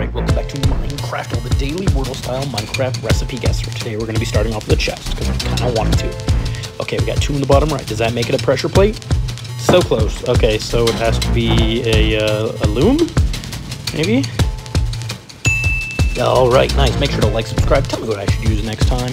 Alright, welcome back to MineCraftle, the daily Wordle style Minecraft recipe guesser. Today we're going to be starting off with a chest, because I kind of wanted to. Okay, we got 2 in the bottom right. Does that make it a pressure plate? So close. Okay, so it has to be a loom? Maybe? Alright, nice. Make sure to like, subscribe, tell me what I should use next time.